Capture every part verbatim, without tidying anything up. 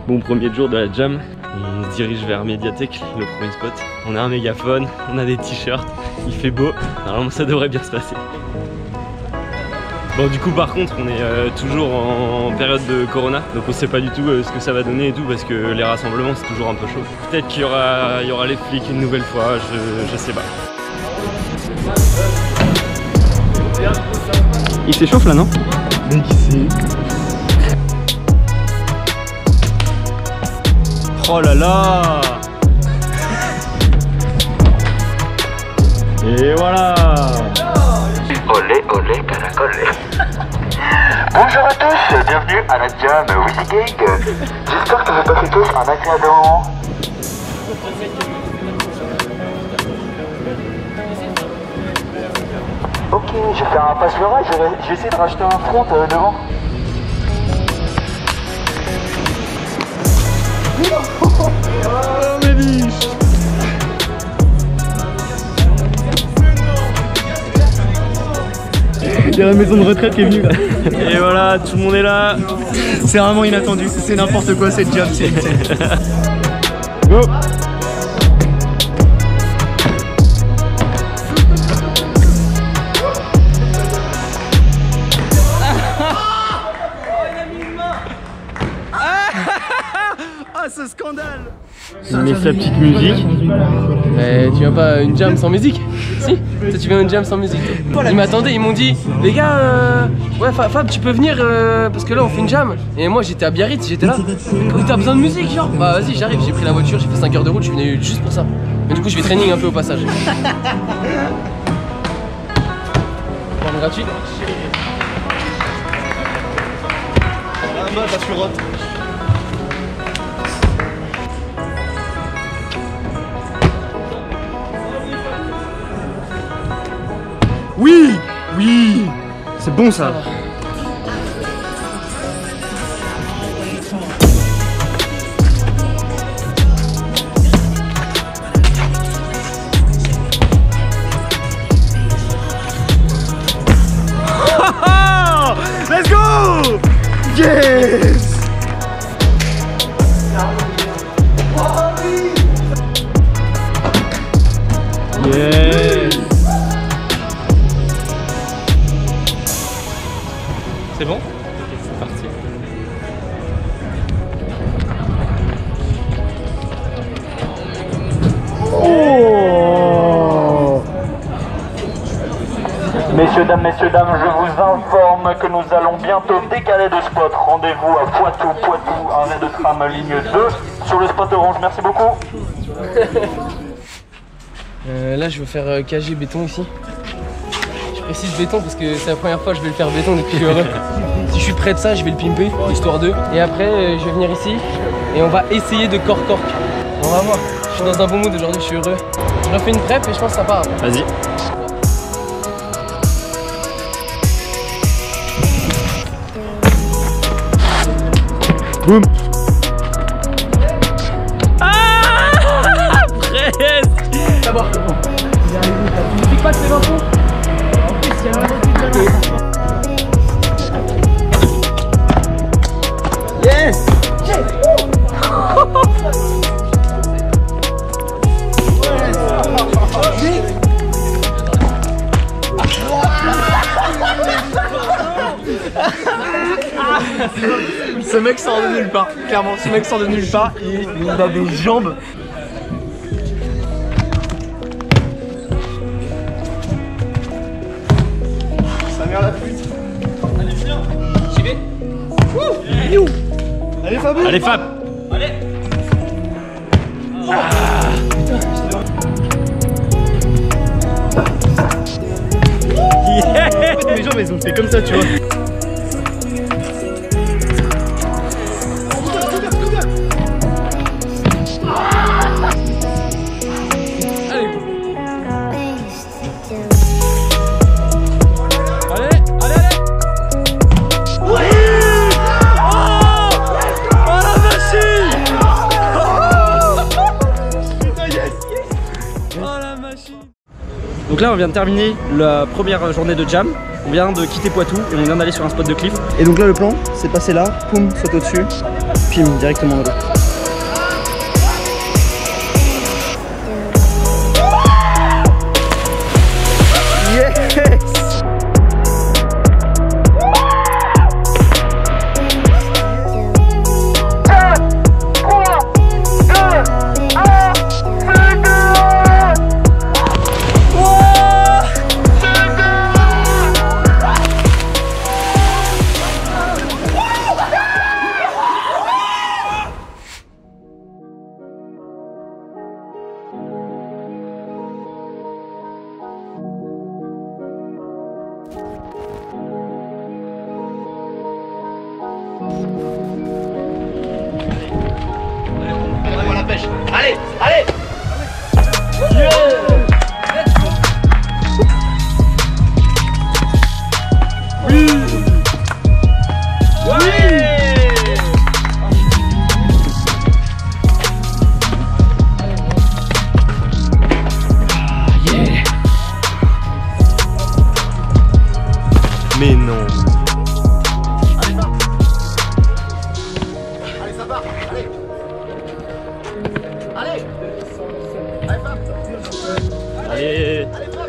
Bon premier jour de la jam, on se dirige vers Médiathèque, le premier spot. On a un mégaphone, on a des t-shirts, il fait beau, normalement ça devrait bien se passer. Bon du coup par contre on est euh, toujours en période de Corona, donc on sait pas du tout euh, ce que ça va donner et tout parce que les rassemblements c'est toujours un peu chaud. Peut-être qu'il y aura, il y aura les flics une nouvelle fois, je, je sais pas. Il s'échauffe là non? Mec ici. Oh là là. Et voilà. Olé olé caracolé. Bonjour à tous, bienvenue à la jam Wheezy Gang. J'espère que vous passez tous un agréable moment. Ok, je vais faire un passe le rail, je vais, je vais essayer de racheter un front euh, devant. Oh mes biches. Il y a la maison de retraite qui est venue là. Et voilà, tout le monde est là. C'est vraiment inattendu, c'est n'importe quoi cette job. Go. Ah ce scandale. Il met sa petite musique. Mais tu viens pas à une jam sans musique? Si? Toi tu viens à une jam sans musique toi. Ils m'attendaient, ils m'ont dit les gars, euh, ouais Fab tu peux venir euh, parce que là on fait une jam. Et moi j'étais à Biarritz, j'étais là. T'as besoin de musique genre? Bah vas-y j'arrive, j'ai pris la voiture, j'ai fait cinq heures de route, je suis venu juste pour ça. Mais du coup je vais training un peu au passage. Bon, gratuit. Ah bah t'as sur route. Oui, oui, c'est bon ça. Let's go! Yes! Yes! C'est bon? Ok, c'est parti. Oh! Messieurs, dames, messieurs, dames, je vous informe que nous allons bientôt décaler de spot. Rendez-vous à Poitou, Poitou, arrêt de tram ligne deux sur le spot orange. Merci beaucoup. euh, Là je vais faire euh, K G béton ici. Je précise béton parce que c'est la première fois que je vais le faire béton depuis que je suis heureux. Si je suis près de ça, je vais le pimper, histoire d'eux. Et après, euh, je vais venir ici et on va essayer de cork-cork. On va voir. Je suis dans un bon mood aujourd'hui, je suis heureux. Je refais une prep et je pense que ça part. Vas-y. Boum. Ah presque. D'abord, tu piques pas ces vingt points. En plus, il y a un Yes. Ce mec sort de nulle part, clairement, ce mec sort de nulle part, il, il a des jambes. Sa mère la fuite. Allez viens. J'y vais. Il est où? Allez Fab. Allez Fab. Allez. Ah. Yeah. Les jambes elles ont fait comme ça tu vois. Donc là on vient de terminer la première journée de jam. On vient de quitter Poitou et on vient d'aller sur un spot de cliff. Et donc là le plan c'est passer là, poum, saute au-dessus, pim, directement en haut. Allez, allez. Yeah. Oui. Oui. Yeah. Mais non. Allez, ça part. Allez. Allez. Allez.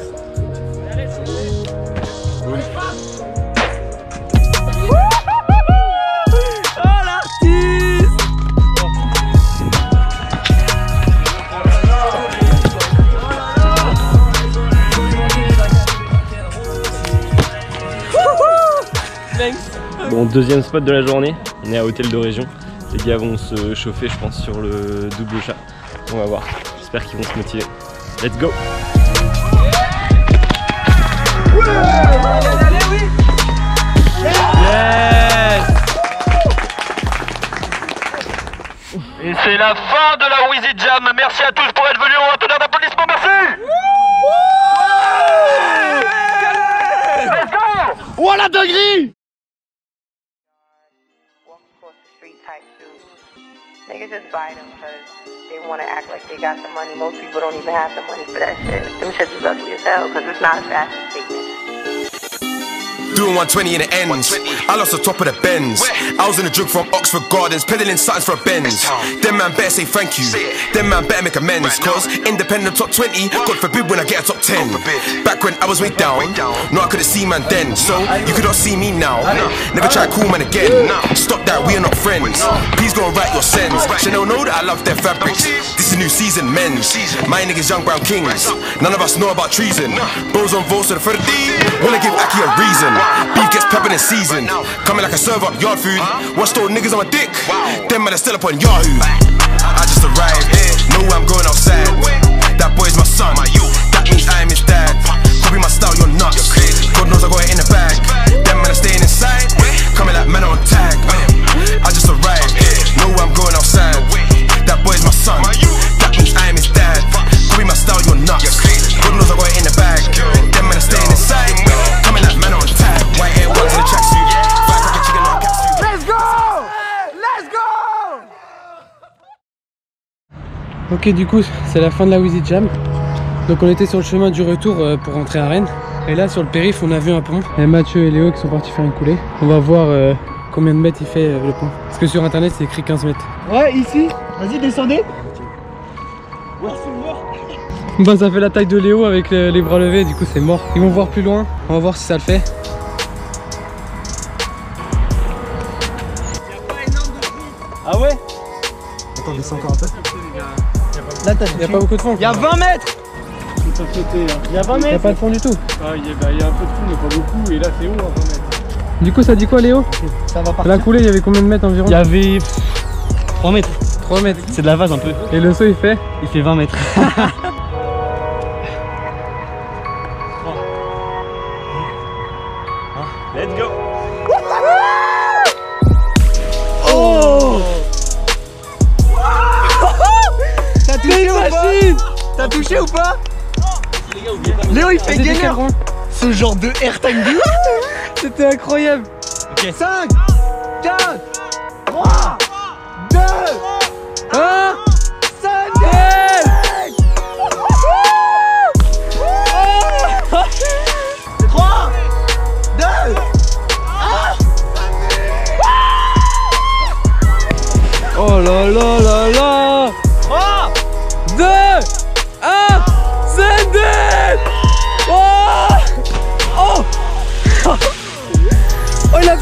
Oh l'artiste. Bon, deuxième spot de la journée, on est à Hôtel de Région. Les gars vont se chauffer, je pense, sur le double chat. On va voir, j'espère qu'ils vont se motiver. Let's go! Yes. Et c'est la fin de la Wheezy Jam. Merci à tous pour être venus. On va tenir d'applaudissements. Merci. Let's go. Voilà dinguerie. Niggas just buy them because they want to act like they got the money. Most people don't even have the money for that shit. Them shits is ugly as hell because it's not a fashion statement. Doing one twenty in the ends. I lost the top of the Benz. I was in a drug from Oxford Gardens, peddling signs for a Benz. Them man better say thank you. Them man better make amends. Cause independent top twenty, God forbid when I get a top ten. Back when I was way down, no I couldn't see man then. So you could not see me now. Never try to cool man again. Stop that, we are not friends. Please go and write your sends. Chanel know that I love their fabrics. This is new season, men's. My niggas young brown kings. None of us know about treason. Bros on votes to the thirty. Wanna give Aki a reason. Beef gets peppered in season. Coming like a serve up yard food. Watch those niggas on my dick. Them man are still up on Yahoo. I just arrived. Know where I'm going outside. That boy's my son. That means I am his dad. Copy my style, you're nuts. God knows I got it in the bag. Them man are staying inside. Coming like men on tag. I just arrived. Know where I'm going outside. That boy's my son. That means I am his dad. Copy my style, you're nuts. God knows I got it in the bag. Them man are staying inside. Coming like men on tag. White hair, ones in the tracksuit. Five cracker chicken on catsuit. Let's go. Let's go. Ok, du coup c'est la fin de la Wheezy Jam. Donc on était sur le chemin du retour euh, pour rentrer à Rennes. Et là sur le périph on a vu un pont. Il y a Mathieu et Léo qui sont partis faire une coulée. On va voir euh, combien de mètres il fait euh, le pont. Parce que sur internet c'est écrit quinze mètres. Ouais, ici. Vas-y, descendez. Bah ça fait la taille de Léo avec euh, les bras levés, du coup c'est mort. Ils vont voir plus loin, on va voir si ça le fait. Ah ouais? Attends, descends encore un peu. Là, t'as Il y a pas beaucoup de fond. Il y a vingt mètres. Il y a vingt Il y a mètres. pas de fond du tout. Ah, il y, a, bah, y a un peu de fond, mais pas beaucoup. Et là, c'est haut, hein, vingt mètres. Du coup ça dit quoi Léo? Ça va À partir. la coulée il y avait combien de mètres environ? Il y avait trois mètres. trois mètres. C'est de la vase un peu. Et le saut il fait? Il fait vingt mètres. Let's go! Oh. T'as touché ou pas? T'as touché ou pas? Léo il fait Vas-y, gainer décale-moi. ce genre de airtime du. C'était incroyable. cinq, quatre, trois, deux, un. cinq.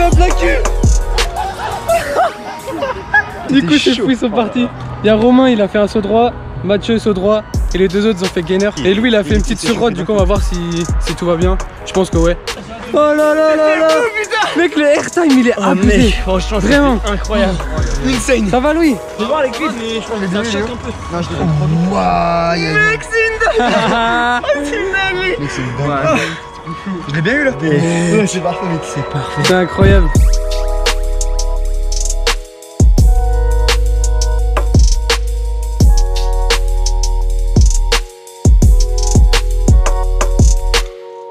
tape la queue. Du coup, ces fous ils sont partis. Il y a Romain, il a fait un saut droit, Mathieu saut droit, et les deux autres ils ont fait gainer. Et Louis il a fait une petite surrote, du coup on va voir si, si tout va bien. Je pense que ouais. Oh là là là là. Mec, le airtime il est abusé. Franchement, vraiment incroyable. Insane. Ça va Louis? Je vais voir les cuisses, mais je pense que je les ai un peu. Non, je les ai trop. Waouh, Mec, c'est une dinguerie. C'est une dinguerie. mec, c'est une dingue. Je l'ai bien eu là. C'est parfait, mec, c'est parfait. C'est incroyable.